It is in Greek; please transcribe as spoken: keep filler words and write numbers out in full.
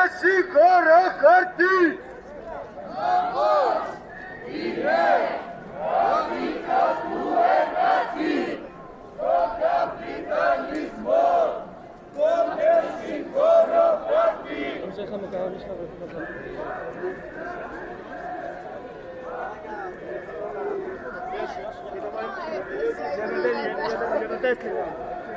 συγχωρώ χαρτί. Αμός είναι κώδικα του εργατή, στον καπιταλισμό, πότε συγχωρώ χαρτί. Για το τέλειο, για το τέλειο.